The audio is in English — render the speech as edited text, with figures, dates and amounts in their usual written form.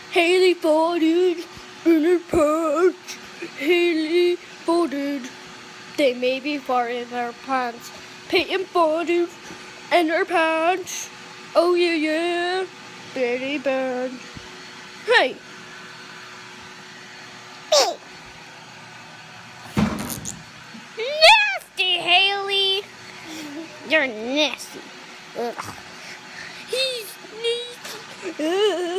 Haley farted in her pants. Haley farted. They may be farting in their pants. Peyton farted in her pants. Oh yeah, yeah. Very bad. Hey. Nasty, Haley. You're nasty. Ugh. He's nasty.